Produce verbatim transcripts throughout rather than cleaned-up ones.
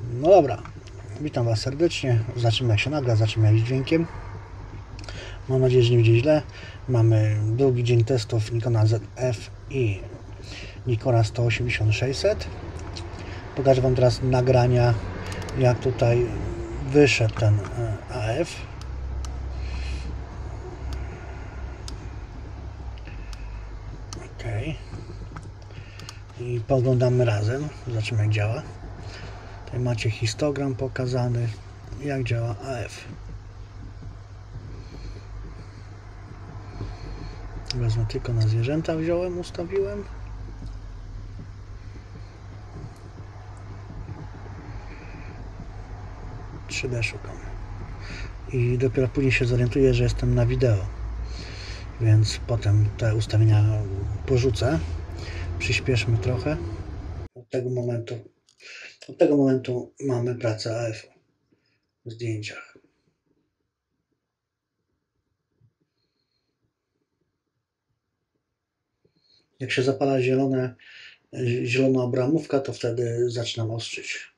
No dobra, witam Was serdecznie. Zobaczymy jak się nagra, zobaczymy jak z dźwiękiem. Mam nadzieję, że nie będzie źle. Mamy drugi dzień testów Nikona Z F i Nikona sto osiemdziesiąt sześćset. Pokażę Wam teraz nagrania, jak tutaj wyszedł ten A F. Ok. I poglądamy razem. Zobaczymy jak działa. Tutaj macie histogram pokazany, jak działa A F. Wezmę tylko na zwierzęta, wziąłem, ustawiłem. trzy D szukam. I dopiero później się zorientuję, że jestem na wideo. Więc potem te ustawienia porzucę. Przyspieszmy trochę. Od tego momentu, od tego momentu mamy pracę A F w zdjęciach. Jak się zapala zielone, zielona obramówka, to wtedy zaczynam ostrzyć.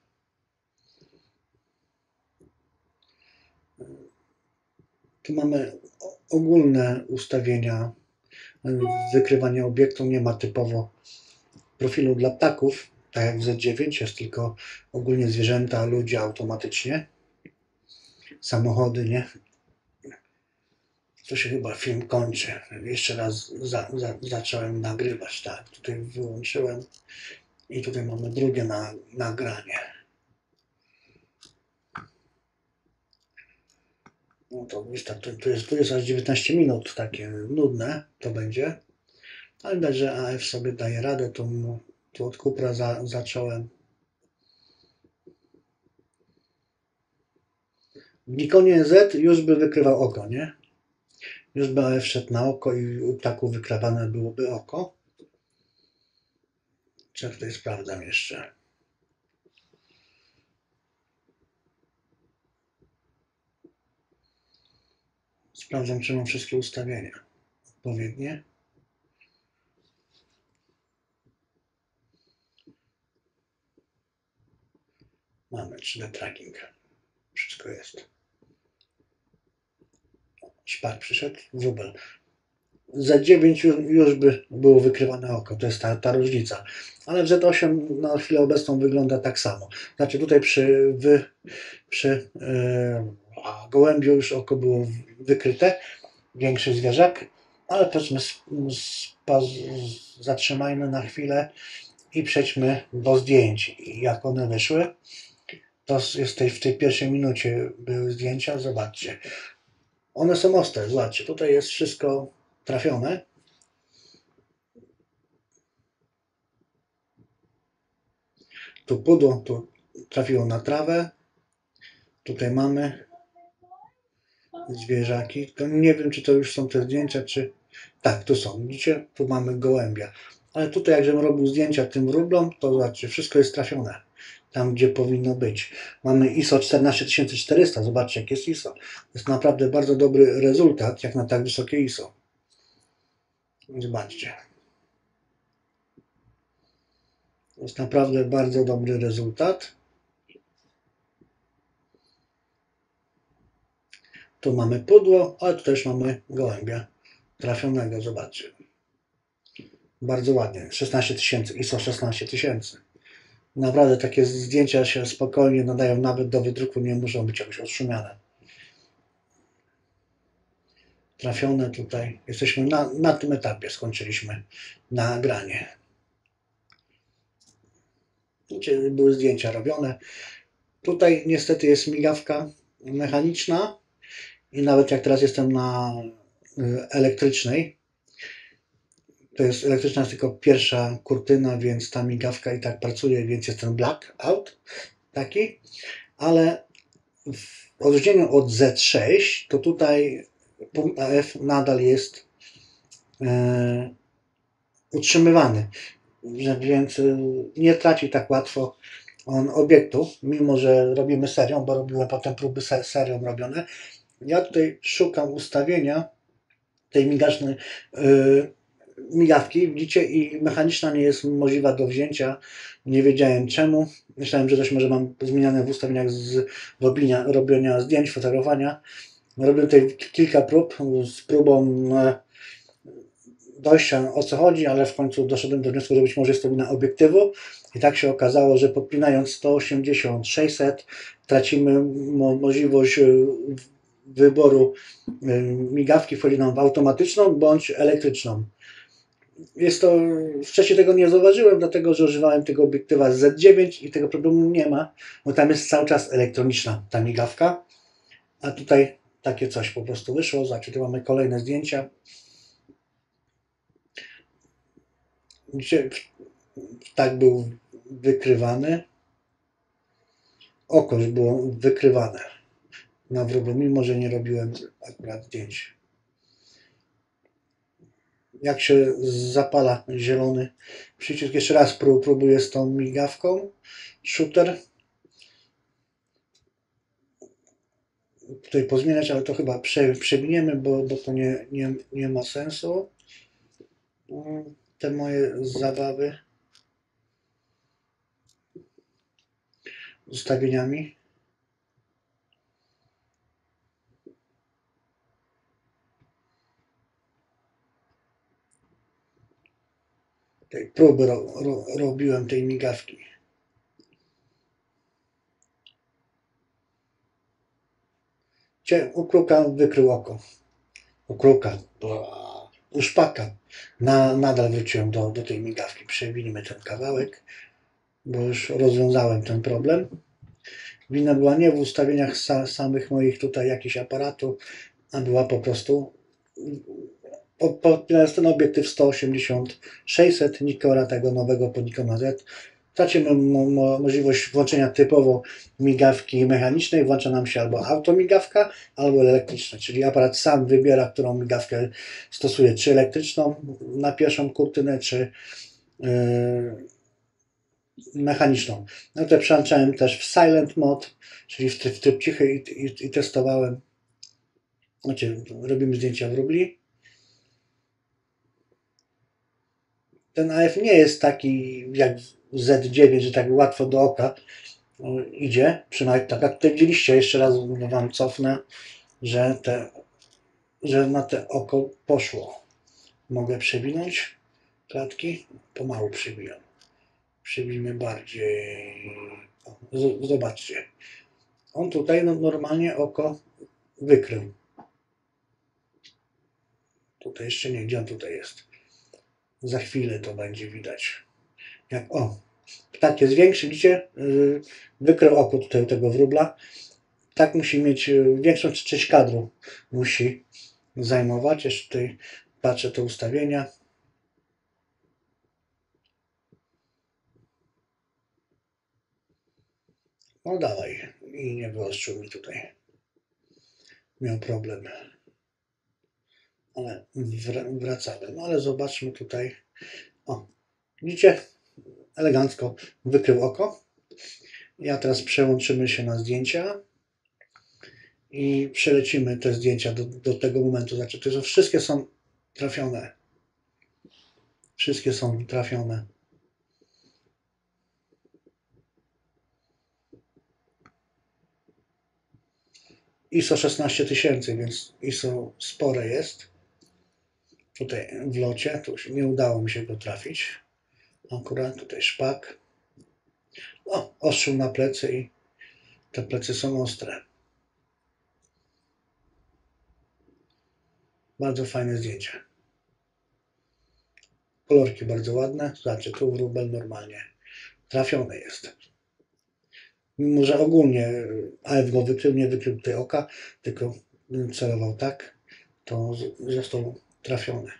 Tu mamy ogólne ustawienia wykrywania obiektu. Nie ma typowo profilu dla ptaków, tak jak w Z dziewięć, jest tylko ogólnie zwierzęta, ludzie automatycznie, samochody, nie? Tu się chyba film kończy. Jeszcze raz za, za, zacząłem nagrywać, tak, tutaj wyłączyłem i tutaj mamy drugie na, nagranie. No to wystarczy, tu jest, tu jest aż dziewiętnaście minut, takie nudne to będzie, ale widać, że A F sobie daje radę, to mu, tu od Cupra za, zacząłem. W Nikonie Z już by wykrywał oko, nie? Już by A F szedł na oko i u ptaków wykrawane byłoby oko. Czy ja tutaj sprawdzam jeszcze. Sprawdzam, czy mam wszystkie ustawienia odpowiednie. Mamy trzy D tracking. Wszystko jest. Szpak przyszedł, wróbel. Z dziewięć już, już by było wykrywane oko, to jest ta, ta różnica. Ale w Z osiem na chwilę obecną wygląda tak samo. Znaczy tutaj przy, wy, przy yy, gołębiu już oko było wykryte, większy zwierzak, ale powiedzmy zatrzymajmy na chwilę i przejdźmy do zdjęć. Jak one wyszły, to jest tej, w tej pierwszej minucie były zdjęcia, zobaczcie. One są ostre, zobaczcie, tutaj jest wszystko trafione. Tu pudło, tu trafiło na trawę. Tutaj mamy zwierzaki. To nie wiem, czy to już są te zdjęcia, czy... Tak, tu są. Widzicie? Tu mamy gołębia. Ale tutaj, jak żebym robił zdjęcia tym wróblom, to zobaczcie, wszystko jest trafione. Tam, gdzie powinno być. Mamy I S O czternaście tysięcy czterysta. Zobaczcie, jak jest I S O. To jest naprawdę bardzo dobry rezultat, jak na tak wysokie I S O. Zobaczcie. To jest naprawdę bardzo dobry rezultat. Tu mamy pudło, ale tu też mamy gołębia trafionego, zobaczcie. Bardzo ładnie. szesnaście tysięcy, I S O szesnaście tysięcy. Naprawdę takie zdjęcia się spokojnie nadają nawet do wydruku, nie muszą być jakoś odszumiane. Trafione tutaj. Jesteśmy na, na tym etapie, skończyliśmy nagranie. Gdzie były zdjęcia robione. Tutaj niestety jest migawka mechaniczna i nawet jak teraz jestem na elektrycznej, to jest elektryczna jest tylko pierwsza kurtyna, więc ta migawka i tak pracuje, więc jest ten blackout taki, ale w odróżnieniu od Z sześć, to tutaj punkt A F nadal jest e, utrzymywany, więc nie traci tak łatwo on obiektu, mimo że robimy serią, bo robiłem potem próby serią robione. Ja tutaj szukam ustawienia tej migacznej, yy, migawki, widzicie, i mechaniczna nie jest możliwa do wzięcia. Nie wiedziałem czemu. Myślałem, że coś może mam zmieniane w ustawieniach z robienia, robienia zdjęć, fotografowania. Robiłem tutaj kilka prób z próbą dojścia, o co chodzi, ale w końcu doszedłem do wniosku, że być może jest to wina obiektywu. I tak się okazało, że podpinając sto osiemdziesiąt sześćset tracimy mo możliwość wyboru migawki, wchodzi nam w automatyczną bądź elektryczną. Jest to, wcześniej tego nie zauważyłem, dlatego że używałem tego obiektywa z Z dziewięć i tego problemu nie ma, bo tam jest cały czas elektroniczna ta migawka, a tutaj takie coś po prostu wyszło. Zobaczcie, tu mamy kolejne zdjęcia. Widzicie, tak był wykrywany. Oko już było wykrywane na wróblu, mimo że nie robiłem akurat zdjęć. Jak się zapala zielony przycisk, jeszcze raz próbuję z tą migawką, shooter. Tutaj pozmieniać, ale to chyba prze, przewiniemy, bo, bo to nie, nie, nie ma sensu. Te moje zabawy z ustawieniami. Tej próby ro, ro, robiłem tej migawki. U kruka wykrył oko. U kruka, u szpaka. Na, nadal wróciłem do, do tej migawki. Przewinimy ten kawałek, bo już rozwiązałem ten problem. Wina była nie w ustawieniach sa, samych moich tutaj jakichś aparatu, a była po prostu podpinając ten obiektyw sto osiemdziesiąt sześćset Nikona, tego nowego po Nikona Z. Tracimy mo mo możliwość włączenia typowo migawki mechanicznej, włącza nam się albo automigawka, albo elektryczna, czyli aparat sam wybiera, którą migawkę stosuje, czy elektryczną na pierwszą kurtynę, czy yy, mechaniczną. No to przełączałem też w silent mode, czyli w tryb, w tryb cichy i, i, i testowałem. Znaczy, robimy zdjęcia w rubli. Ten A F nie jest taki jak Z dziewięć, że tak łatwo do oka idzie, przynajmniej tak jak tutaj widzieliście. Jeszcze raz wam cofnę, że, te, że na te oko poszło. Mogę przewinąć klatki, pomału przebijam. Przebijmy bardziej. O, zobaczcie. On tutaj no, normalnie oko wykrył. Tutaj jeszcze nie, gdzie on tutaj jest? Za chwilę to będzie widać. Jak, o, ptak jest większy, widzicie? Wykrył oko tutaj tego wróbla. Tak musi mieć większą część kadru. Musi zajmować. Jeszcze tutaj patrzę te ustawienia. No dawaj. I nie wyostrzył mi tutaj. Miał problem. Ale wracamy. No ale zobaczmy tutaj. O, widzicie? Elegancko wykrył oko. Ja teraz przełączymy się na zdjęcia i przelecimy te zdjęcia do, do tego momentu. Znaczy, to wszystkie są trafione. Wszystkie są trafione. I S O szesnaście tysięcy, więc I S O spore jest. Tutaj w locie, tu nie udało mi się go trafić. Akurat tutaj szpak. O, ostrzył na plecy i te plecy są ostre. Bardzo fajne zdjęcie. Kolorki bardzo ładne. Zobaczcie, tu wróbel normalnie trafiony jest. Mimo że ogólnie A F go wykrył, nie wykrył tutaj oka, tylko celował tak, to został trafiony.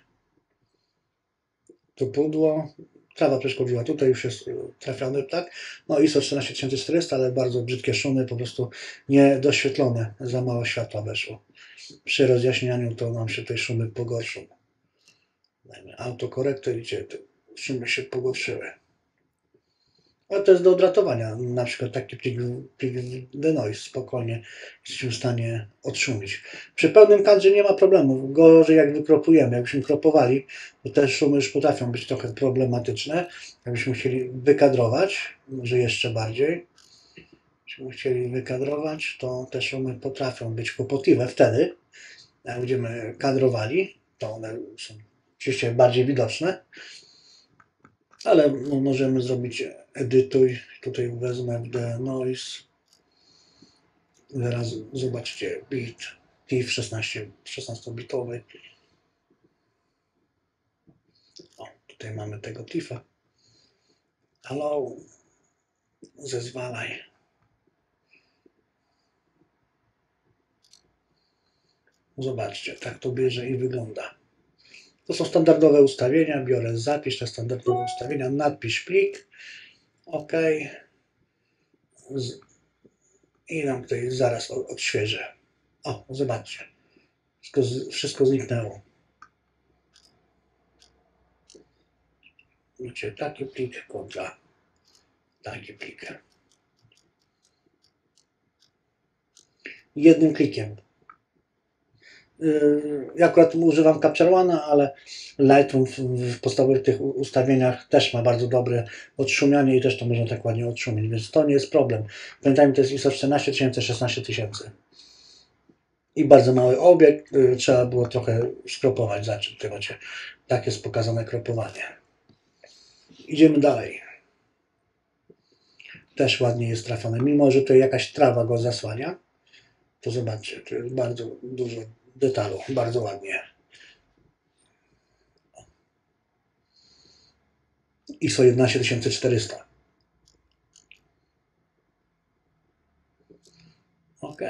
To pudło, trawa przeszkodziła, tutaj już jest trafiony, tak? No I S O trzynaście tysięcy czterysta, ale bardzo brzydkie szumy, po prostu niedoświetlone, za mało światła weszło. Przy rozjaśnianiu to nam się tutaj szumy pogorszą. Dajmy autokorektor, widzicie, te szumy się pogorszyły. Ale to jest do odratowania. Na przykład taki plik, plik denoise spokojnie jesteśmy w stanie odszumić. Przy pełnym kadrze nie ma problemu. Gorzej jak wykropujemy. Jakbyśmy kropowali, to te szumy już potrafią być trochę problematyczne. Jakbyśmy chcieli wykadrować, może jeszcze bardziej, jakbyśmy chcieli wykadrować, to te szumy potrafią być kłopotliwe wtedy. Jak będziemy kadrowali, to one są oczywiście bardziej widoczne. Ale możemy zrobić edytuj. Tutaj wezmę w denoise. Zaraz zobaczcie bit T I F szesnasto-bitowy. O, tutaj mamy tego T I F-a. Allow. Zezwalaj. Zobaczcie, tak to bierze i wygląda. To są standardowe ustawienia. Biorę zapisz te standardowe ustawienia, nadpisz plik. OK. I nam tutaj zaraz odświeżę. O, zobaczcie. Wszystko, wszystko zniknęło. Macie taki plik kontra taki plik. Jednym klikiem. Ja akurat używam Capture One'a, ale Lightroom w podstawowych tych ustawieniach też ma bardzo dobre odszumianie i też to można tak ładnie odszumić, więc to nie jest problem. Pamiętajmy, to jest I S O czternaście tysięcy, szesnaście tysięcy. I bardzo mały obiekt, trzeba było trochę skropować, zacząć. Tutaj macie, tak jest pokazane kropowanie. Idziemy dalej. Też ładnie jest trafione, mimo że tutaj jakaś trawa go zasłania, to zobaczcie, tu jest bardzo dużo detalu, bardzo ładnie. I S O jedenaście tysięcy czterysta. OK.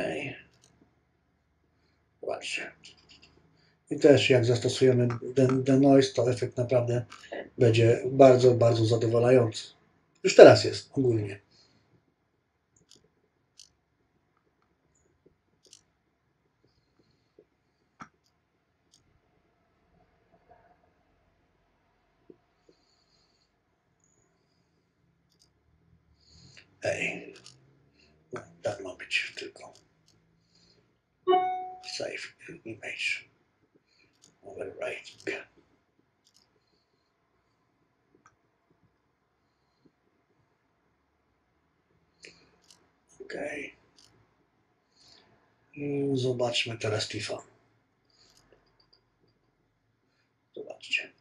Zobaczcie. I też jak zastosujemy denoise, to efekt naprawdę będzie bardzo, bardzo zadowalający. Już teraz jest ogólnie. Ej, no, tak ma być tylko. Save image. Overwriting. OK. I zobaczmy teraz T I F-a. Zobaczcie.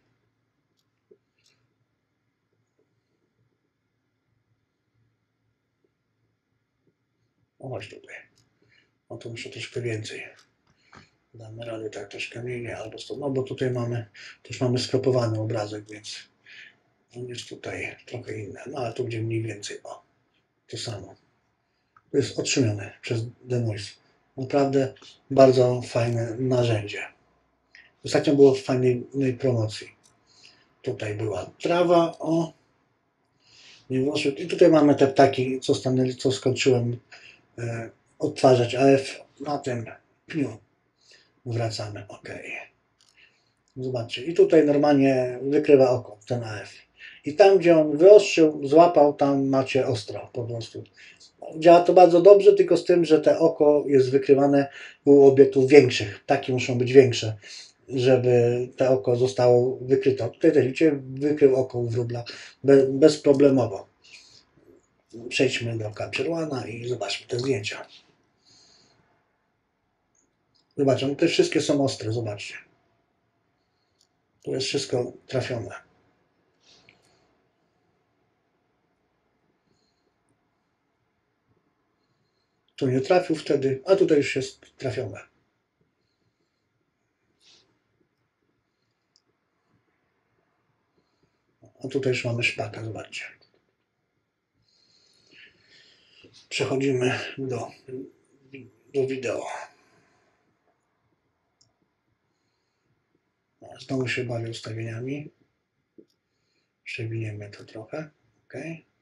O, chodź tutaj. No to muszę troszkę więcej. Damy radę tak troszkę mniej, nie, albo sto, no bo tutaj mamy, też mamy skropowany obrazek, więc on jest tutaj trochę inny. No ale tu będzie mniej więcej, o, to samo. To jest odszumione przez denoise. Naprawdę bardzo fajne narzędzie. Ostatnio było w fajnej promocji. Tutaj była trawa, o, nie włożył. I tutaj mamy te ptaki, co stanęli, co skończyłem e, odtwarzać A F na tym pniu. Wracamy, OK. Zobaczcie, i tutaj normalnie wykrywa oko, ten A F. I tam, gdzie on wyostrzył, złapał, tam macie ostro po prostu. Działa to bardzo dobrze, tylko z tym, że te oko jest wykrywane u obiektów większych. Ptaki muszą być większe, żeby te oko zostało wykryte. Tutaj też widzicie, wykrył oko u wróbla be, bezproblemowo. Przejdźmy do Capture One'a i zobaczmy te zdjęcia. Zobaczcie, te wszystkie są ostre, zobaczcie. Tu jest wszystko trafione. Tu nie trafił wtedy, a tutaj już jest trafione. A tutaj już mamy szpaka, zobaczcie. Przechodzimy do, do wideo. Znowu się bawię ustawieniami. Przewiniemy to trochę. OK.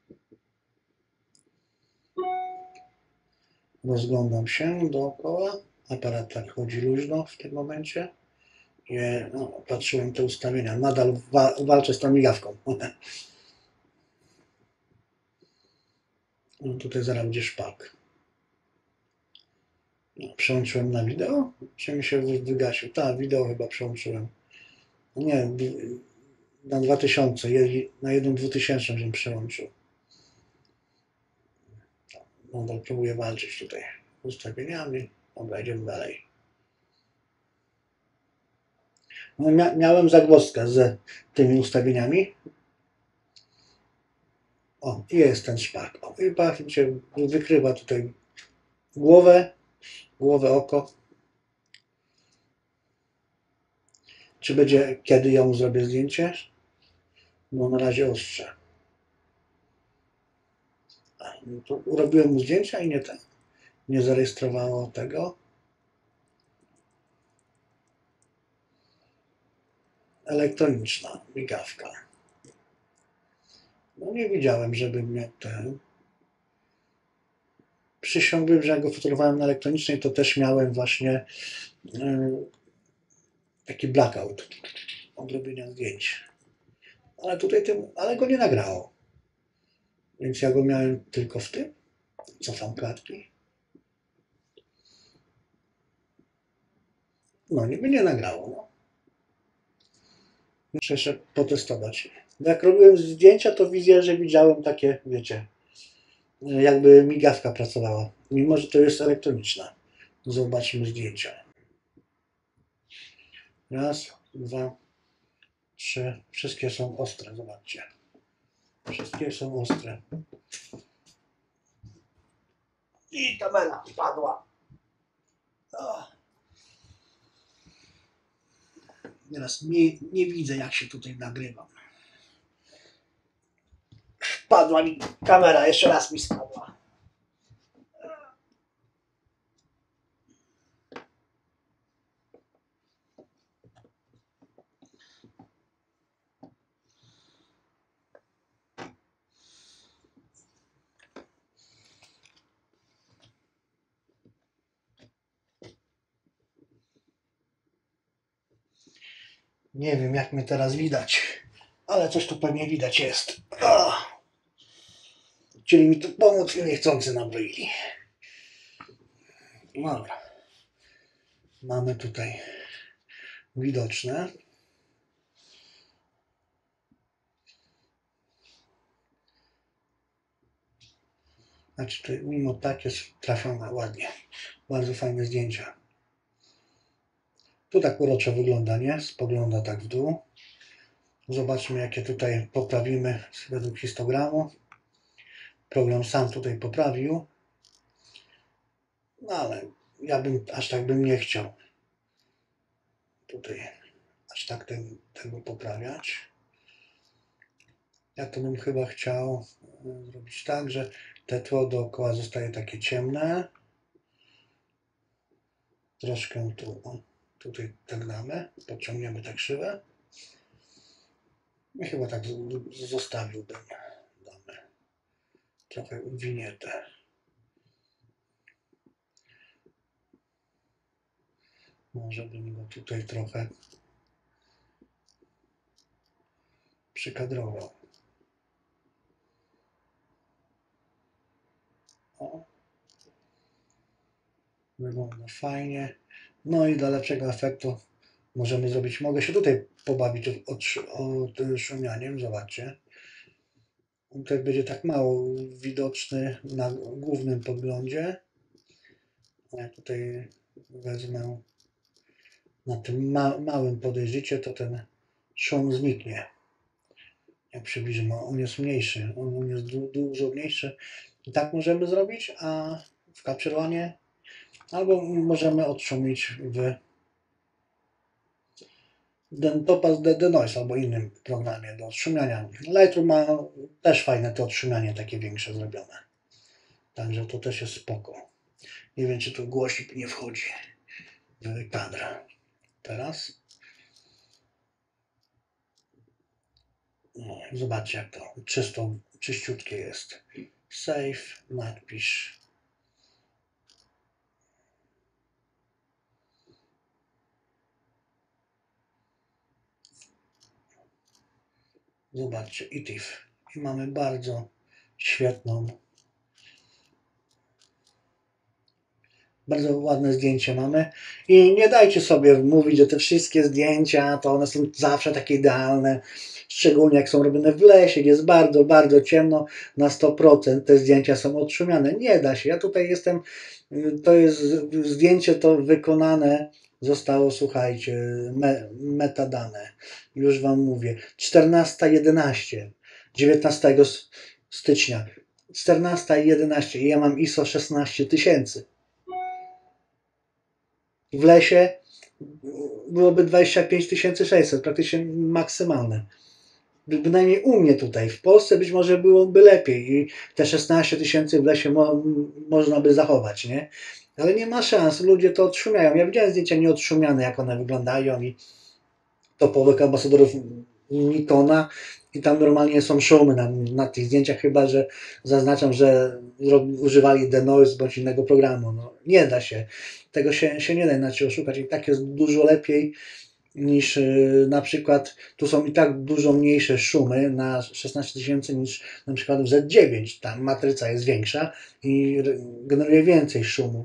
Rozglądam się dookoła. Aparat tak chodzi luźno w tym momencie. Je, no, patrzyłem te ustawienia. Nadal wa walczę z tą migawką. No tutaj zaraz będzie szpak. No, przełączyłem na wideo? Czy mi się wygasił? Tak, wideo chyba przełączyłem. Nie, na dwa tysiące, na jedną dwutysięczną żebym przełączył. Nadal próbuję walczyć tutaj z ustawieniami. Dobra, idziemy dalej. No, mia miałem zagwozdkę z tymi ustawieniami. O, jest ten szpak. O, i patrzcie, wykrywa tutaj głowę, głowę, oko. Czy będzie, kiedy ją zrobię zdjęcie? No na razie ostrzę. No to robiłem mu zdjęcia i nie ten, nie zarejestrowało tego. Elektroniczna migawka. No nie widziałem, żebym miał ten. Przysiągłem, że jak go fotografowałem na elektronicznej, to też miałem właśnie yy, taki blackout od robienia zdjęć. Ale tutaj tym, ale go nie nagrało. Więc ja go miałem tylko w tym. Cofam klatki. No niby nie nagrało. No. Muszę jeszcze potestować. Jak robiłem zdjęcia, to widzę, że widziałem takie, wiecie, jakby migawka pracowała. Mimo, że to jest elektroniczna. Zobaczmy zdjęcia. Raz, dwa, trzy. Wszystkie są ostre, zobaczcie. Wszystkie są ostre. I kamera wpadła. Teraz nie, nie widzę, jak się tutaj nagrywam. Wpadła mi kamera, jeszcze raz mi spadła. Nie wiem, jak mnie teraz widać, ale coś tu pewnie widać jest. Oh. Chcieli mi tu pomóc i niechcący nabroili. Dobra. Mamy tutaj widoczne. Znaczy, to mimo tak jest trafione ładnie. Bardzo fajne zdjęcia. Tu tak uroczo wygląda, nie? Spogląda tak w dół. Zobaczmy, jakie tutaj poprawimy według histogramu. Program sam tutaj poprawił. No ale ja bym aż tak bym nie chciał tutaj aż tak ten, tego poprawiać. Ja to bym chyba chciał zrobić tak, że te tło dookoła zostaje takie ciemne. Troszkę tu, o, tutaj tak damy, podciągniemy tak krzywę. I chyba tak zostawiłbym. Damy trochę winietę. Może bym go tutaj trochę przykadrował. O. Wygląda fajnie. No i dla lepszego efektu możemy zrobić, mogę się tutaj pobawić odszumianiem, zobaczcie. On tutaj będzie tak mało widoczny na głównym podglądzie. Ja tutaj wezmę na tym ma małym podejrzycie, to ten szum zniknie. Jak przybliżymy, on jest mniejszy, on jest du dużo mniejszy. I tak możemy zrobić, a w Capture One albo możemy odszumić w Topaz Denoise albo innym programie do odszumiania. Lightroom ma też fajne to odszumianie takie większe zrobione. Także to też jest spoko. Nie wiem, czy tu głośnik nie wchodzi w kadr. Teraz. No, zobaczcie, jak to czysto, czyściutkie jest. Save, napisz. Zobaczcie, I T I F. I mamy bardzo świetną Bardzo ładne zdjęcie mamy. I nie dajcie sobie mówić, że te wszystkie zdjęcia to one są zawsze takie idealne. Szczególnie jak są robione w lesie, gdzie jest bardzo, bardzo ciemno, na sto procent te zdjęcia są odszumiane. Nie da się. Ja tutaj jestem, to jest zdjęcie to wykonane zostało, słuchajcie, me, metadane. Już wam mówię. czternasta jedenaście, dziewiętnastego stycznia. czternasta jedenaście i ja mam I S O szesnaście tysięcy. W lesie byłoby dwadzieścia pięć tysięcy sześćset, praktycznie maksymalne. Bynajmniej u mnie tutaj. W Polsce być może byłoby lepiej i te szesnaście tysięcy w lesie mo można by zachować, nie? Ale nie ma szans, ludzie to odszumiają. Ja widziałem zdjęcia nieodszumiane, jak one wyglądają i topowych ambasadorów Nikona i tam normalnie są szumy na, na tych zdjęciach, chyba że zaznaczam, że używali denoise bądź innego programu. No, nie da się. Tego się, się nie da inaczej oszukać i tak jest dużo lepiej niż yy, na przykład, tu są i tak dużo mniejsze szumy na szesnaście tysięcy niż na przykład w Z dziewięć. Tam matryca jest większa i generuje więcej szumu.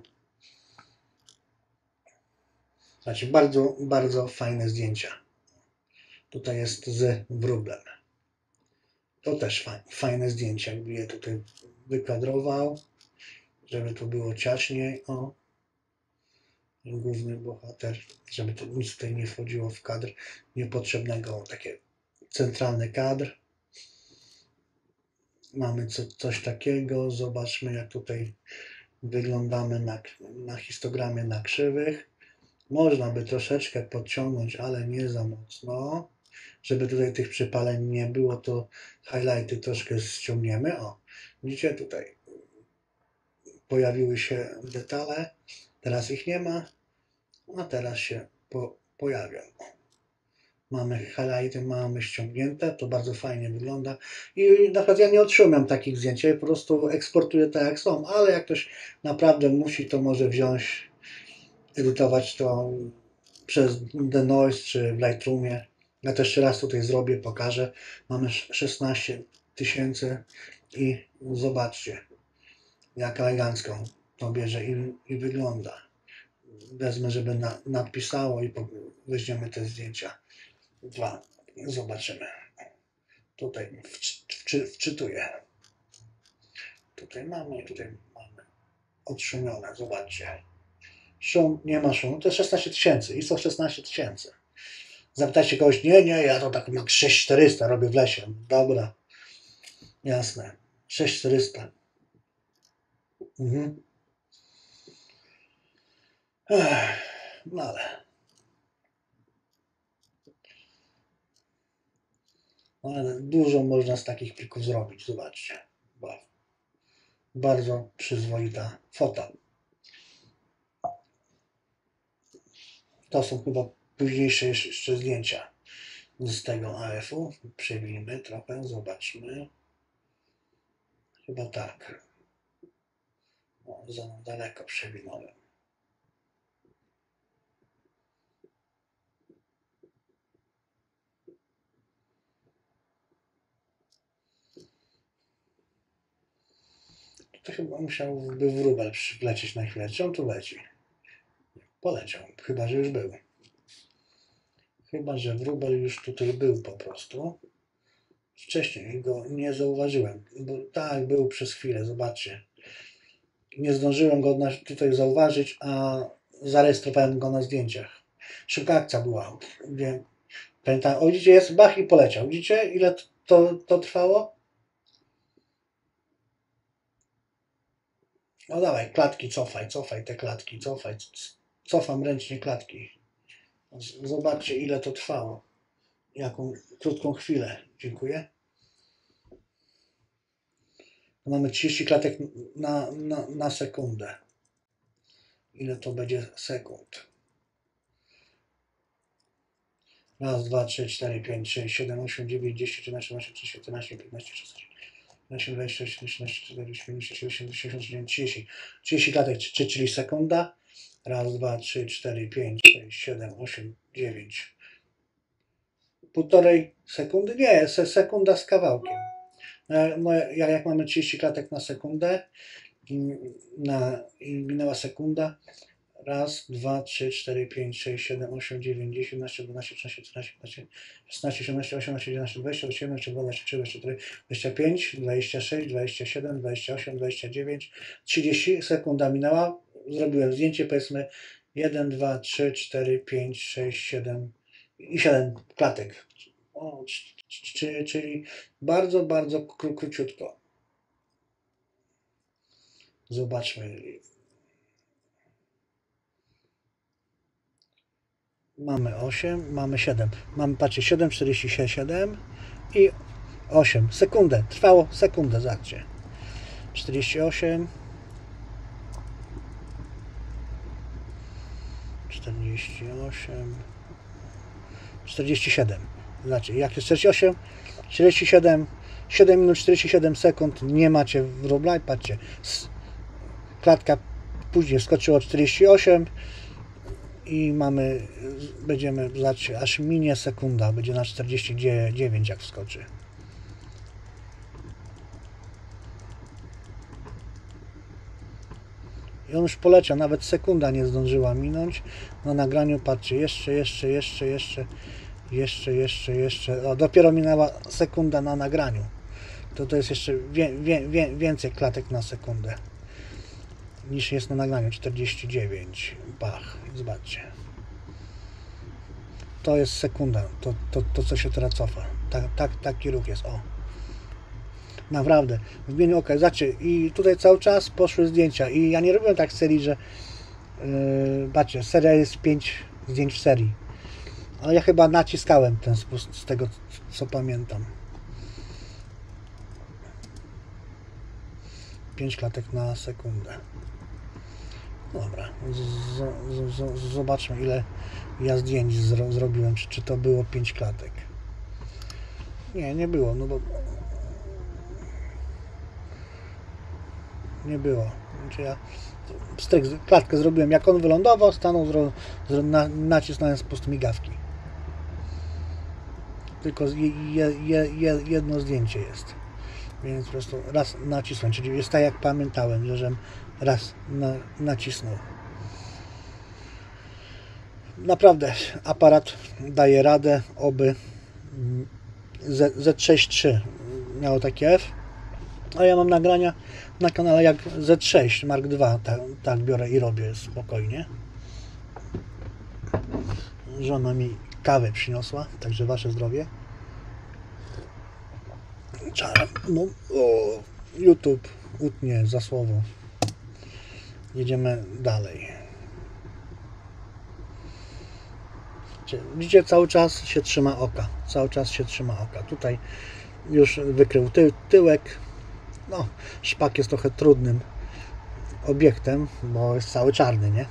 Znaczy bardzo, bardzo fajne zdjęcia. Tutaj jest z wróblem. To też fajne zdjęcie, jakby je tutaj wykadrował, żeby tu było ciaśniej. O, główny bohater, żeby to nic tutaj nie wchodziło w kadr niepotrzebnego, takie centralny kadr. Mamy co, coś takiego, zobaczmy jak tutaj wyglądamy na, na histogramie na krzywych. Można by troszeczkę podciągnąć, ale nie za mocno. Żeby tutaj tych przypaleń nie było, to highlighty troszkę ściągniemy. O, widzicie, tutaj pojawiły się detale, teraz ich nie ma, a teraz się po, pojawią. Mamy highlighty, mamy ściągnięte, to bardzo fajnie wygląda i na przykład ja nie otrzymuję takich zdjęć, ja po prostu eksportuję tak jak są, ale jak ktoś naprawdę musi, to może wziąć, edytować to przez denoise czy w Lightroomie. Ja to jeszcze raz tutaj zrobię, pokażę. Mamy szesnaście tysięcy i zobaczcie, jak elegancko to bierze i, i wygląda. Wezmę, żeby na, napisało i weźmiemy te zdjęcia. Dwa. Zobaczymy. Tutaj wczy, wczy, wczytuję. Tutaj mamy, tutaj mamy odszumione. Zobaczcie. Szum, nie ma szumu. To jest szesnaście tysięcy. I są szesnaście tysięcy. Zapytajcie kogoś, nie, nie, ja to tak jak sześć tysięcy czterysta robię w lesie. Dobra. Jasne. sześć tysięcy czterysta. Mhm. Ech, no ale. No ale dużo można z takich plików zrobić. Zobaczcie. Bardzo przyzwoita fota. To są chyba późniejsze jeszcze zdjęcia z tego A F u. Przewijmy trochę, zobaczmy. Chyba tak. O, za daleko przewinąłem. To chyba musiałby wróbel wlecieć na chwilę. Czy on tu leci? Poleciał, chyba że już był. Chyba że wróbel już tutaj był po prostu. Wcześniej go nie zauważyłem, bo tak, był przez chwilę, zobaczcie. Nie zdążyłem go tutaj zauważyć, a zarejestrowałem go na zdjęciach. Szybka akcja była. Pamiętam, o widzicie, jest bach i poleciał. Widzicie, ile to, to trwało? No dawaj, klatki cofaj, cofaj te klatki, cofaj. Cofam ręcznie klatki. Zobaczcie, ile to trwało. Jaką krótką chwilę. Dziękuję. Mamy trzydzieści klatek na, na, na sekundę. Ile to będzie sekund? Raz, dwa, trzy, cztery, pięć, sześć, siedem, osiem, dziewięć, dziesięć, jedenaście, dwanaście, trzynaście, czternaście, piętnaście, szesnaście, siedemnaście, dwadzieścia, trzynaście, czterdzieści, pięćdziesiąt, sześćdziesiąt, siedemdziesiąt, trzydzieści. trzydzieści klatek, czyli sekunda. Raz, dwa, trzy, cztery, pięć, sześć, siedem, osiem, dziewięć. Półtorej sekundy? Nie, sekunda z kawałkiem. No, jak mamy trzydzieści klatek na sekundę, i, na, i minęła sekunda. Raz, dwa, trzy, cztery, pięć, sześć, siedem, osiem, dziewięć, dziesięć, jedenaście, dwanaście, trzynaście, czternaście, piętnaście, szesnaście, siedemnaście, osiemnaście, dziewiętnaście, dwadzieścia, dwadzieścia jeden, dwadzieścia dwa, dwadzieścia trzy, dwadzieścia cztery, dwadzieścia pięć, dwadzieścia sześć, dwadzieścia siedem, dwadzieścia osiem, dwadzieścia dziewięć, trzydzieści. Sekunda minęła. Zrobiłem zdjęcie, powiedzmy jeden, dwa, trzy, cztery, pięć, sześć, siedem i siedem klatek. O, czyli, czyli bardzo, bardzo kró, króciutko. Zobaczmy. Mamy osiem, mamy siedem. Mamy, patrzcie, siedem, czterdzieści siedem i osiem. Sekundę. Trwało sekundę, zobaczcie. czterdzieści osiem. czterdzieści osiem. czterdzieści siedem. Znaczy, jak jest czterdzieści osiem, czterdzieści siedem, siedem minut czterdzieści siedem sekund nie macie w Roblaj, patrzcie. Klatka później skoczyło czterdzieści osiem i mamy, będziemy, zobaczcie, aż minie sekunda, będzie na czterdzieści dziewięć jak wskoczy. I on już poleciał, nawet sekunda nie zdążyła minąć. Na nagraniu, patrzcie, jeszcze, jeszcze, jeszcze, jeszcze, jeszcze, jeszcze, jeszcze. O, dopiero minęła sekunda na nagraniu. To to jest jeszcze wie, wie, wie, więcej klatek na sekundę niż jest na nagraniu. czterdzieści dziewięć. Bach, zobaczcie. To jest sekunda. To, to, to co się teraz cofa. Tak, tak, taki ruch jest. O. Naprawdę, w mieniu oka, zobaczcie, i tutaj cały czas poszły zdjęcia i ja nie robiłem tak serii, że yy, patrzcie, seria jest pięć zdjęć w serii, ale ja chyba naciskałem ten spust z tego, co pamiętam. pięć klatek na sekundę. Dobra, z, z, z, zobaczmy, ile ja zdjęć zro, zrobiłem, czy, czy to było pięć klatek. Nie, nie było, no bo nie było. Znaczy ja stryk, klatkę zrobiłem, jak on wylądował, stanął, zro, zro, na, nacisnąłem spust migawki. Tylko je, je, je, jedno zdjęcie jest. Więc po prostu raz nacisnąłem, czyli jest tak jak pamiętałem, że żem raz na, nacisnął. Naprawdę aparat daje radę, oby Z sześć trzy miało takie F, a ja mam nagrania na kanale jak Z sześć Mark dwa, tak, tak biorę i robię spokojnie. Żona mi kawę przyniosła, także wasze zdrowie. Czara, no, o, YouTube utnie za słowo. Jedziemy dalej. Widzicie, cały czas się trzyma oka. Cały czas się trzyma oka. Tutaj już wykrył ty, tyłek. No, szpak jest trochę trudnym obiektem, bo jest cały czarny, nie?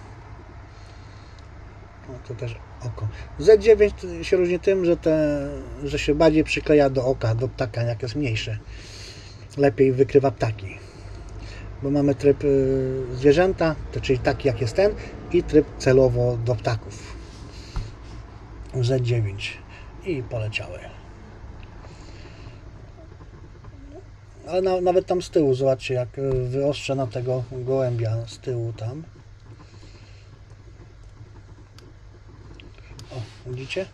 No, to też oko. Z dziewięć się różni tym, że, te, że się bardziej przykleja do oka, do ptaka, jak jest mniejszy. Lepiej wykrywa ptaki. Bo mamy tryb y, zwierzęta, to czyli taki jak jest ten, i tryb celowo do ptaków. Z dziewięć. I poleciały. Ale na, nawet tam z tyłu, zobaczcie, jak wyostrzę na tego gołębia z tyłu tam. O, widzicie?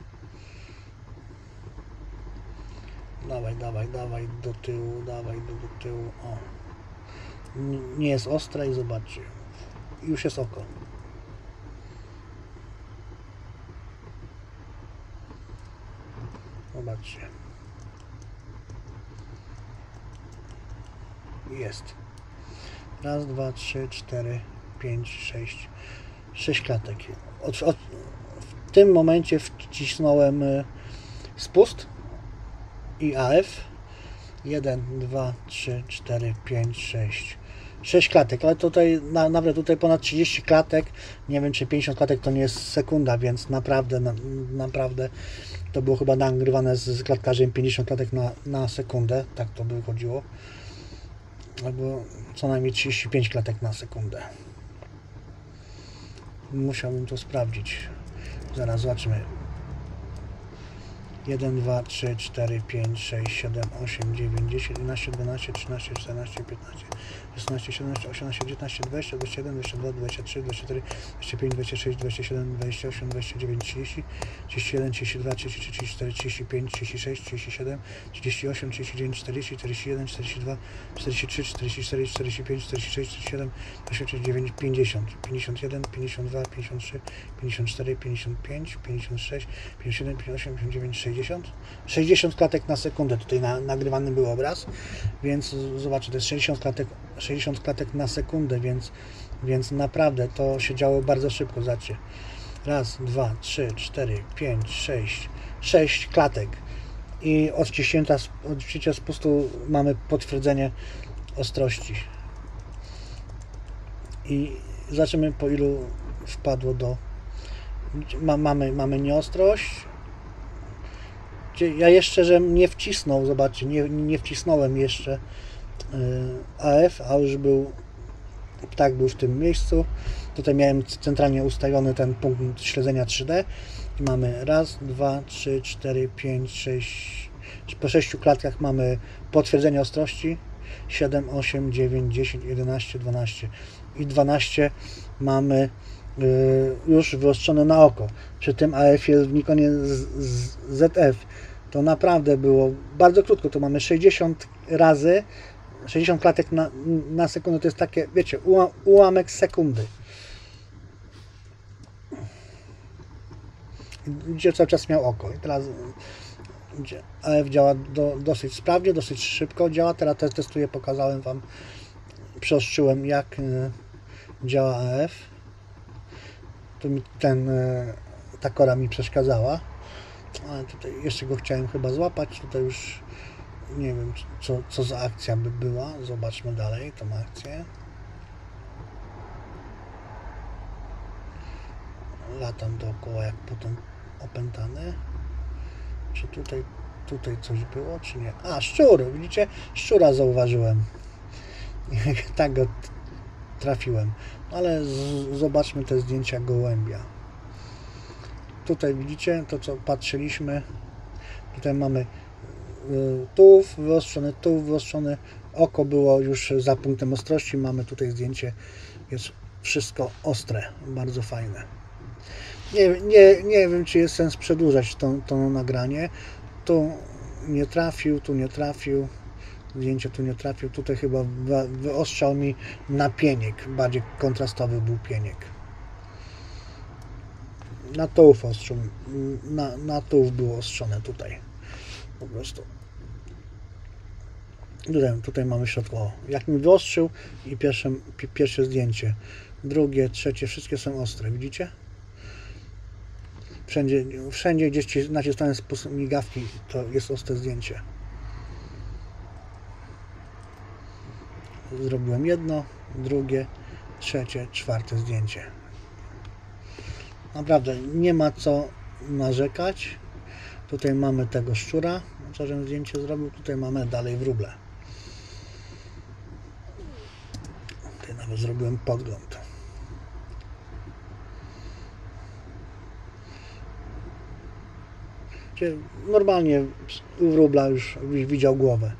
Dawaj, dawaj, dawaj do tyłu, dawaj do, do tyłu. O. Nie jest ostre i zobaczcie. Już jest oko. Zobaczcie. Jest. Raz, dwa, trzy, cztery, pięć, sześć. Sześć klatek. Od, od, w tym momencie wcisnąłem spust i A F. jeden, dwa, trzy, cztery, pięć, sześć. sześć klatek, ale tutaj na, nawet tutaj ponad trzydzieści klatek. Nie wiem, czy pięćdziesiąt klatek to nie jest sekunda, więc naprawdę, na, naprawdę to było chyba nagrywane z, z klatkarzem pięćdziesiąt klatek na, na sekundę. Tak to by chodziło. Albo co najmniej trzydzieści pięć klatek na sekundę. Musiałbym to sprawdzić. Zaraz zobaczymy. jeden, dwa, trzy, cztery, pięć, sześć, siedem, osiem, dziewięć, dziesięć, jedenaście, dwanaście, trzynaście, czternaście, piętnaście, szesnaście, siedemnaście, osiemnaście, dziewiętnaście, dwadzieścia, dwadzieścia jeden, dwadzieścia dwa, dwadzieścia trzy, dwadzieścia cztery, dwadzieścia pięć, dwadzieścia sześć, dwadzieścia siedem, dwadzieścia osiem, dwadzieścia dziewięć, trzydzieści, trzydzieści jeden, trzydzieści dwa, trzydzieści trzy, trzydzieści cztery, trzydzieści pięć, trzydzieści sześć, trzydzieści siedem, trzydzieści osiem, trzydzieści dziewięć, czterdzieści, czterdzieści jeden, czterdzieści dwa, czterdzieści trzy, czterdzieści cztery, czterdzieści pięć, czterdzieści sześć, czterdzieści siedem, czterdzieści dziewięć, pięćdziesiąt, pięćdziesiąt jeden, pięćdziesiąt dwa, pięćdziesiąt trzy, pięćdziesiąt cztery, pięćdziesiąt pięć, pięćdziesiąt sześć, pięćdziesiąt siedem, pięćdziesiąt osiem, pięćdziesiąt dziewięć, sześćdziesiąt. sześćdziesiąt klatek na sekundę tutaj na, nagrywany był obraz, więc zobaczcie, to jest sześćdziesiąt klatek, sześćdziesiąt klatek na sekundę, więc, więc naprawdę to się działo bardzo szybko. Zobaczcie, raz, dwa, trzy, cztery, pięć, sześć, sześć klatek i od wciśnięcia, od wciśnięcia spustu mamy potwierdzenie ostrości i zobaczymy, po ilu wpadło do ma, mamy, mamy nieostrość. Ja jeszcze, że nie wcisnął, zobaczcie, nie, nie wcisnąłem jeszcze y, A F, a już był, ptak był w tym miejscu. Tutaj miałem centralnie ustawiony ten punkt śledzenia trzy D. I mamy raz, dwa, trzy, cztery, pięć, sześć, po sześciu klatkach mamy potwierdzenie ostrości, siedem, osiem, dziewięć, dziesięć, jedenaście, dwanaście i dwanaście mamy y, już wyostrzone na oko. Przy tym A F-ie w Nikonie Z F to naprawdę było bardzo krótko, to mamy sześćdziesiąt razy, sześćdziesiąt klatek na, na sekundę, to jest takie, wiecie, ułamek sekundy. Gdzie cały czas miał oko. I teraz A F działa do, dosyć sprawnie, dosyć szybko działa. Teraz testuję, pokazałem Wam, przeostrzyłem, jak działa A F. Tu mi ten, ta kora mi przeszkadzała. Ale tutaj jeszcze go chciałem chyba złapać. Tutaj już nie wiem, co, co za akcja by była. Zobaczmy dalej tą akcję. Latam dookoła jak potem opętany. Czy tutaj, tutaj coś było, czy nie? A, szczur! Widzicie? Szczura zauważyłem. Tak go trafiłem. Ale z, zobaczmy te zdjęcia gołębia. Tutaj widzicie to, co patrzyliśmy. Tutaj mamy y, tułów wyostrzony, tułów wyostrzony. Oko było już za punktem ostrości. Mamy tutaj zdjęcie. Jest wszystko ostre. Bardzo fajne. Nie, nie, nie wiem, czy jest sens przedłużać to, to nagranie. Tu nie trafił, tu nie trafił. Zdjęcie tu nie trafił. Tutaj chyba wyostrzał mi na pieniek. Bardziej kontrastowy był pieniek. Na tułów ostrzył. Na, na tułów było ostrzone tutaj. Po prostu. Tutaj, tutaj mamy środkowo. Jak mi wyostrzył i pierwsze, pierwsze zdjęcie. Drugie, trzecie, wszystkie są ostre. Widzicie? Wszędzie, wszędzie gdzieś naciskałem spust migawki, to jest ostre zdjęcie. Zrobiłem jedno, drugie, trzecie, czwarte zdjęcie. Naprawdę nie ma co narzekać. Tutaj mamy tego szczura, co żem zdjęcie zrobił. Tutaj mamy dalej wróble. Tutaj nawet zrobiłem podgląd. Normalnie u wróbla już widział głowę.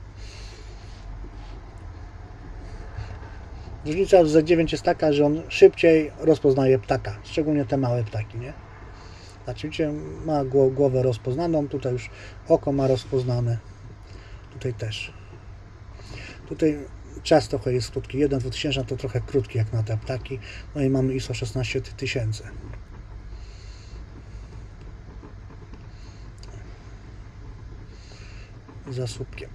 Różnica z Z dziewięć jest taka, że on szybciej rozpoznaje ptaka, szczególnie te małe ptaki, nie? Znaczy, ma głowę rozpoznaną, tutaj już oko ma rozpoznane, tutaj też. Tutaj czas trochę jest krótki, jeden dwutysięczny to trochę krótki jak na te ptaki, no i mamy I S O szesnaście tysięcy. Za słupkiem.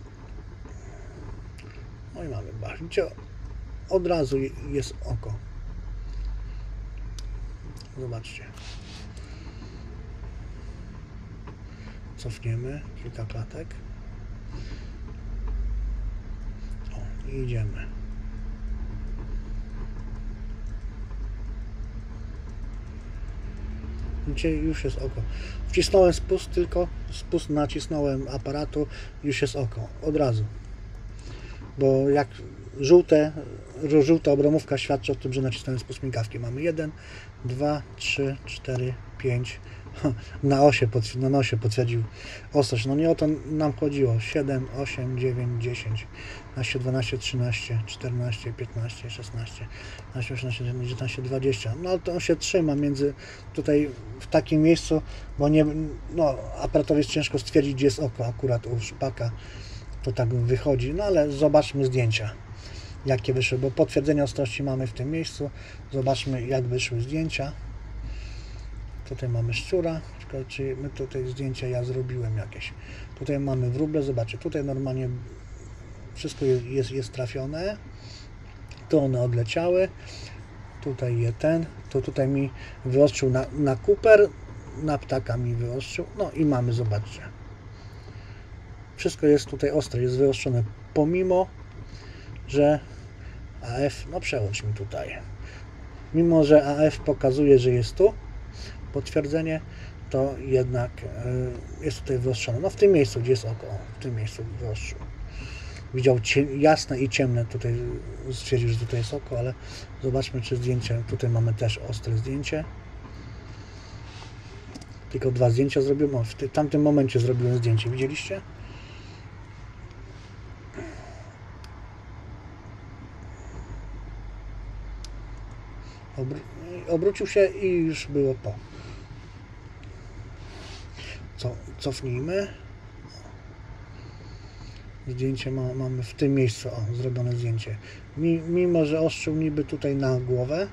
No i mamy bardziej. Od razu jest oko. Zobaczcie. Cofniemy kilka klatek. O, i idziemy. Widzicie, już jest oko. Wcisnąłem spust, tylko spust nacisnąłem aparatu, już jest oko. Od razu. Bo jak żółte, żółta obromówka świadczy o tym, że nacisnąłem spust migawki. Mamy jeden, dwa, trzy, cztery, pięć, na osie, na nosie potwierdził ostrość. No nie o to nam chodziło. siedem, osiem, dziewięć, dziesięć, jedenaście, dwanaście, trzynaście, czternaście, piętnaście, szesnaście, siedemnaście, osiemnaście, dziewiętnaście, dwadzieścia. No ale to on się trzyma między tutaj w takim miejscu, bo nie, no aparatowi jest ciężko stwierdzić, gdzie jest oko akurat u szpaka. To tak wychodzi, no ale zobaczmy zdjęcia, jakie wyszły, bo potwierdzenie ostrości mamy w tym miejscu. Zobaczmy, jak wyszły zdjęcia. Tutaj mamy szczura, czy my tutaj zdjęcia ja zrobiłem jakieś. Tutaj mamy wróble, zobaczcie, tutaj normalnie wszystko jest, jest trafione. Tu one odleciały. Tutaj je ten, to tutaj mi wyostrzył na, na kuper, na ptaka mi wyostrzył. No i mamy, zobaczcie. Wszystko jest tutaj ostre, jest wyostrzone, pomimo, że A F, no przełącz mi tutaj. Mimo, że A F pokazuje, że jest tu potwierdzenie, to jednak jest tutaj wyostrzone. No w tym miejscu, gdzie jest oko, w tym miejscu wyostrzył. Widział jasne i ciemne, tutaj stwierdził, że tutaj jest oko, ale zobaczmy, czy zdjęcie, tutaj mamy też ostre zdjęcie. Tylko dwa zdjęcia zrobiłem, o, w tamtym momencie zrobiłem zdjęcie, widzieliście? Obr obrócił się i już było po. Co, cofnijmy. Zdjęcie ma, mamy w tym miejscu, o, zrobione zdjęcie. Mimo, że ostrzył niby tutaj na głowę,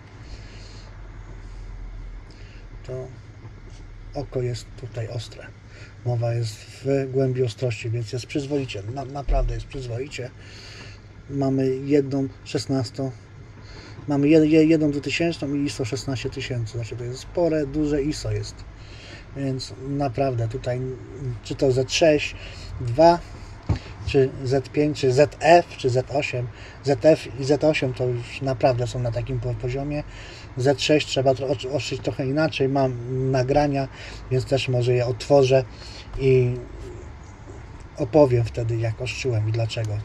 to oko jest tutaj ostre. Mowa jest w głębi ostrości, więc jest przyzwoicie. Na, naprawdę jest przyzwoicie. Mamy jedną szesnastą, mamy jedną dwutysięczną i I S O szesnaście tysięcy. Znaczy to jest spore, duże I S O jest. Więc naprawdę tutaj, czy to Z sześć, dwa, czy Z pięć, czy Z F, czy Z osiem. Z F i Z osiem to już naprawdę są na takim poziomie. Z sześć trzeba ostrzyć trochę inaczej. Mam nagrania, więc też może je otworzę i opowiem wtedy, jak ostrzyłem i dlaczego.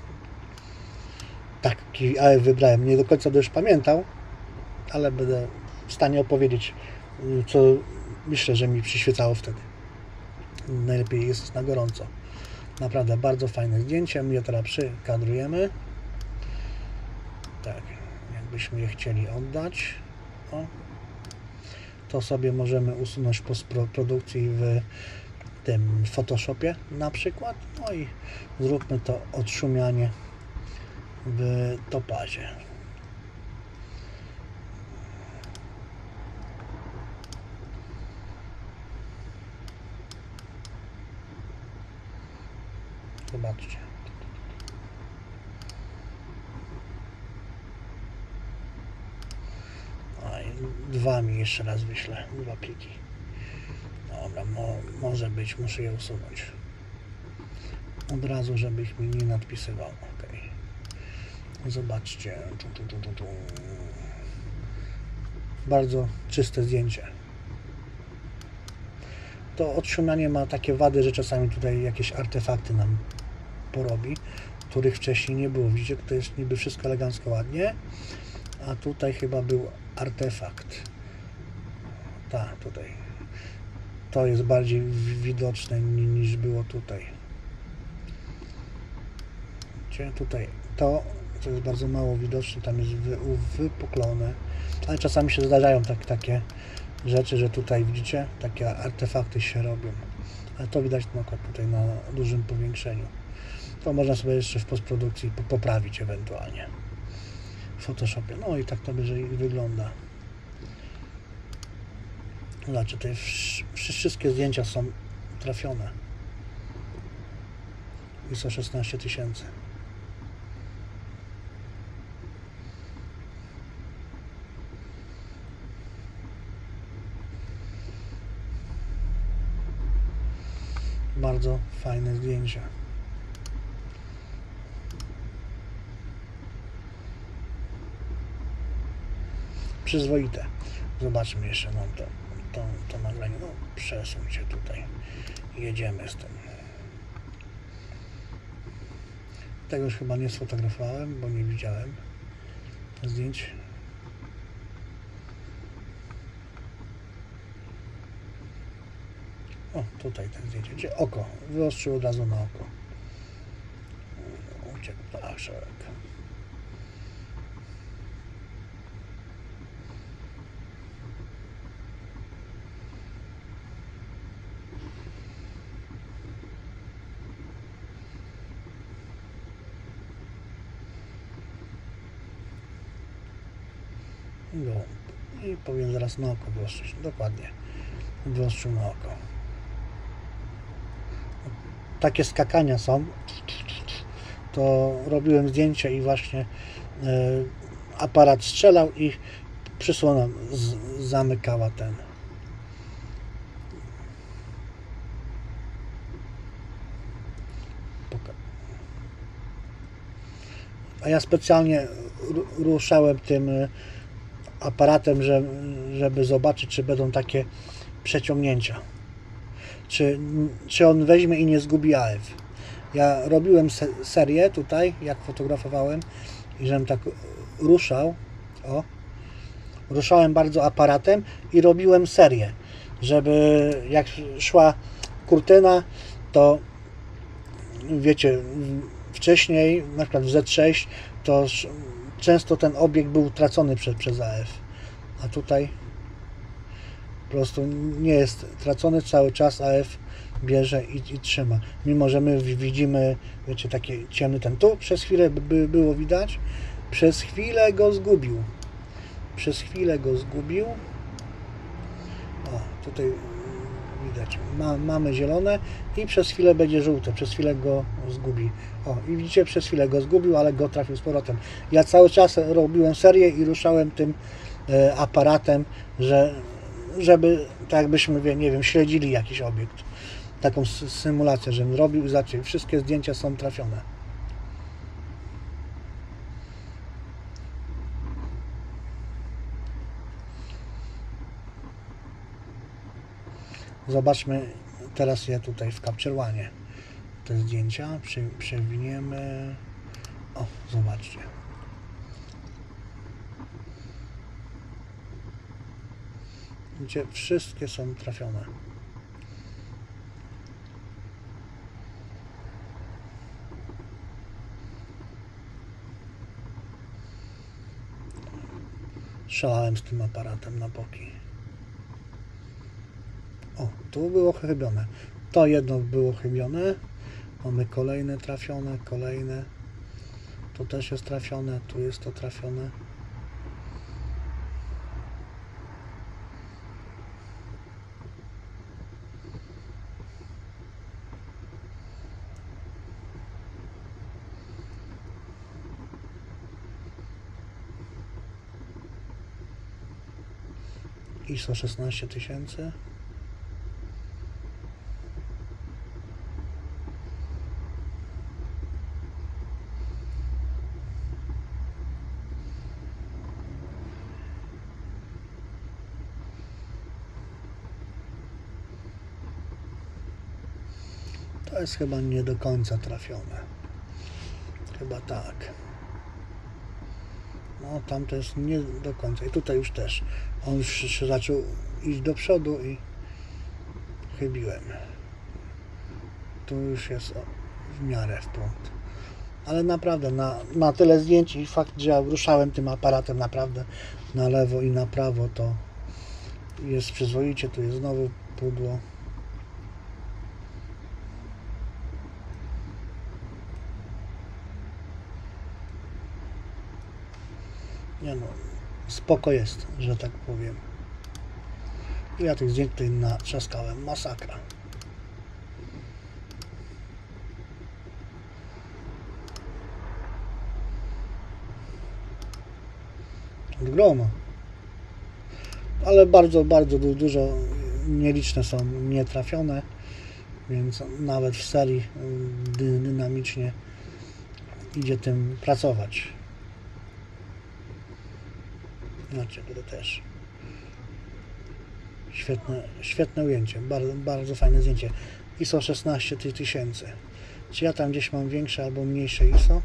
Taki A F wybrałem. Nie do końca będę już pamiętał, ale będę w stanie opowiedzieć, co myślę, że mi przyświecało wtedy. Najlepiej jest na gorąco. Naprawdę bardzo fajne zdjęcie. My je teraz przykadrujemy. Tak, jakbyśmy je chcieli oddać. O. To sobie możemy usunąć postprodukcji w tym Photoshopie na przykład. No i zróbmy to odszumianie w topazie. Zobaczcie. A, dwa mi jeszcze raz wyślę. Dwa pliki. Dobra, mo, może być. Muszę je usunąć. Od razu, żeby ich mi nie nadpisywał. Ok. Zobaczcie. Tu, tu, tu, tu, tu. Bardzo czyste zdjęcie. To odszumianie ma takie wady, że czasami tutaj jakieś artefakty nam porobi, których wcześniej nie było. Widzicie, to jest niby wszystko elegancko, ładnie, a tutaj chyba był artefakt. Tak, tutaj. To jest bardziej widoczne niż było tutaj. Widzicie, tutaj to, to jest bardzo mało widoczne, tam jest wy, wypuklone, ale czasami się zdarzają tak, takie rzeczy, że tutaj widzicie, takie artefakty się robią, ale to widać na przykład tutaj na dużym powiększeniu. To można sobie jeszcze w postprodukcji poprawić ewentualnie w Photoshopie. No i tak to wygląda. Zobaczcie, tutaj wszystkie zdjęcia są trafione. I S O szesnaście tysięcy. Bardzo fajne zdjęcie. Przyzwoite. Zobaczmy jeszcze nam to, to, to nagranie. No, przesuń się tutaj. Jedziemy z tym. Tego już chyba nie sfotografowałem, bo nie widziałem zdjęć. O, tutaj ten zdjęcie, gdzie oko, wyostrzył od razu na oko. Uciekł ptaszek. Gołąb. I powinien zaraz na oko wyostrzyć. Dokładnie. Wyostrzył na oko. Takie skakania są. To robiłem zdjęcie i właśnie y, aparat strzelał i przysłona z, zamykała ten. A ja specjalnie ruszałem tym aparatem, żeby zobaczyć, czy będą takie przeciągnięcia. Czy, czy on weźmie i nie zgubi A F. Ja robiłem se serię tutaj, jak fotografowałem i żebym tak ruszał, o, ruszałem bardzo aparatem i robiłem serię, żeby jak szła kurtyna, to wiecie, wcześniej, na przykład w Z sześć, to często ten obiekt był tracony przez, przez A F, a tutaj po prostu nie jest tracony, cały czas A F bierze i, i trzyma. Mimo że my widzimy, wiecie, takie ciemny ten, tu przez chwilę by było widać, przez chwilę go zgubił. Przez chwilę go zgubił. O, tutaj widać, Ma, mamy zielone i przez chwilę będzie żółte, przez chwilę go zgubi. O, i widzicie, przez chwilę go zgubił, ale go trafił z powrotem. Ja cały czas robiłem serię i ruszałem tym e, aparatem, że, żeby, tak jakbyśmy, nie wiem, śledzili jakiś obiekt. Taką symulację, żebym robił i zaczął. Wszystkie zdjęcia są trafione. Zobaczmy teraz je tutaj w Capture One. Te zdjęcia przewiniemy. O, zobaczcie. Gdzie wszystkie są trafione. Szalałem z tym aparatem na boki. O, tu było chybione. To jedno było chybione. Mamy kolejne trafione, kolejne. Tu też jest trafione, tu jest to trafione. I S O szesnaście tysięcy. To jest chyba nie do końca trafione. Chyba tak. No, tam to jest nie do końca. I tutaj już też. On już się zaczął iść do przodu i chybiłem. Tu już jest w miarę w punkt. Ale naprawdę na, na tyle zdjęć i fakt, że ja ruszałem tym aparatem naprawdę na lewo i na prawo, to jest przyzwoicie. Tu jest znowu pudło. Nie no, spoko jest, że tak powiem. I ja tych zdjęć tutaj natrzaskałem. Masakra. Grono. Ale bardzo, bardzo dużo, nieliczne są nietrafione, więc nawet w serii dy, dynamicznie idzie tym pracować. Znaczy, to też świetne, świetne ujęcie, bardzo, bardzo fajne zdjęcie. I S O szesnaście tysięcy. Czy ja tam gdzieś mam większe albo mniejsze I S O?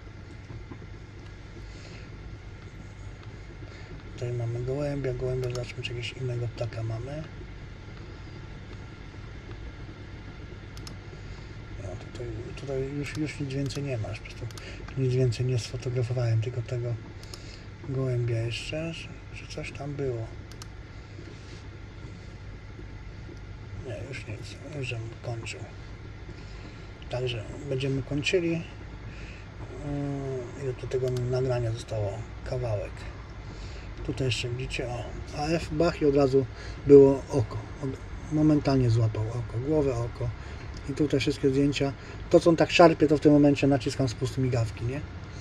Tutaj mamy gołębia, gołębia, zobaczmy, czy jakiegoś innego ptaka mamy. tutaj już, już nic więcej nie masz, po prostu nic więcej nie sfotografowałem, tylko tego gołębia jeszcze, czy coś tam było. Nie, już nic, już żem kończył. Także będziemy kończyli. Ile do tego nagrania zostało? Kawałek. Tutaj jeszcze widzicie, o, A F Bach i od razu było oko. Od, momentalnie złapał oko, głowę, oko. I tutaj wszystkie zdjęcia. To co on tak szarpie, to w tym momencie naciskam spust migawki, nie?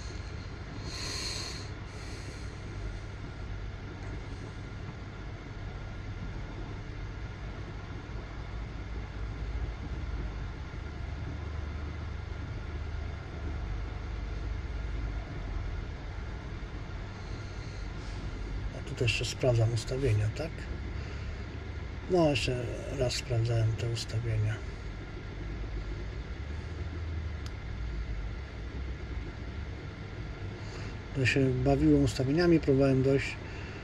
Tutaj jeszcze sprawdzam ustawienia, tak? No, jeszcze raz sprawdzałem te ustawienia. To się bawiłem ustawieniami, próbowałem dojść,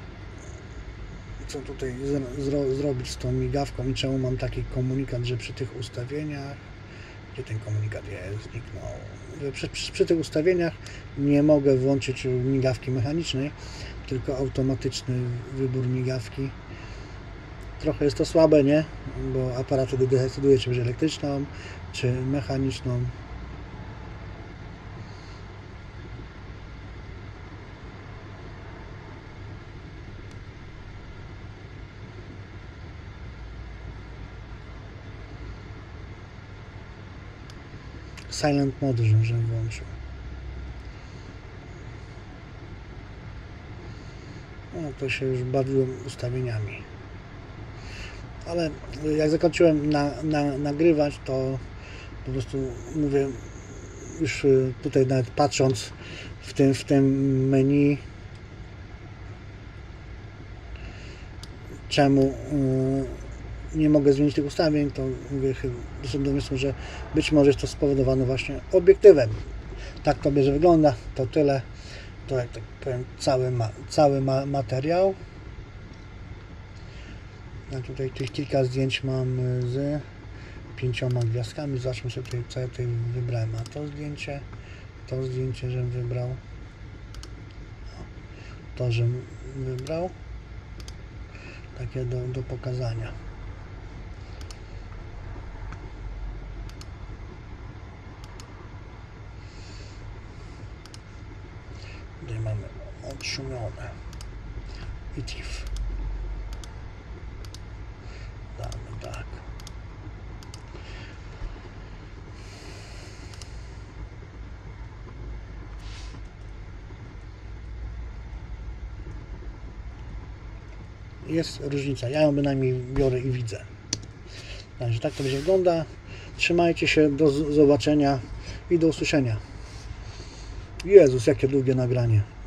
co tutaj zro zrobić z tą migawką i czemu mam taki komunikat, że przy tych ustawieniach, gdzie ten komunikat jest, zniknął, że przy, przy, przy tych ustawieniach nie mogę włączyć migawki mechanicznej, tylko automatyczny wybór migawki. Trochę jest to słabe, nie? Bo aparat wtedy decyduje, czy będzie elektryczną, czy mechaniczną. Silent mode, żebym włączył. No to się już bawiłem ustawieniami. Ale jak zakończyłem na, na, nagrywać, to po prostu mówię, już tutaj nawet patrząc w tym, w tym menu, czemu nie mogę zmienić tych ustawień, to mówię, doszedłem do wniosku, że być może jest to spowodowane właśnie obiektywem. Tak to bierze wygląda, to tyle. To jak tak powiem, cały, ma, cały ma, materiał. Ja tutaj tych kilka zdjęć mam z pięcioma gwiazdkami. Zobaczmy sobie tutaj, co ja tutaj wybrałem. A to zdjęcie, to zdjęcie, żem wybrał. To, żem wybrał. Takie do, do pokazania. Tutaj mamy odszumione i T I F. Damy tak. Jest różnica. Ja ją bynajmniej biorę i widzę. Także tak to będzie wygląda. Trzymajcie się, do zobaczenia i do usłyszenia. Jezus, jakie długie nagranie.